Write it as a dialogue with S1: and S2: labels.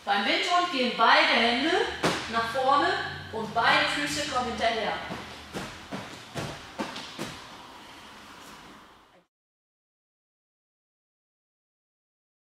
S1: Beim Windhund gehen beide Hände nach vorne und beide Füße kommen hinterher.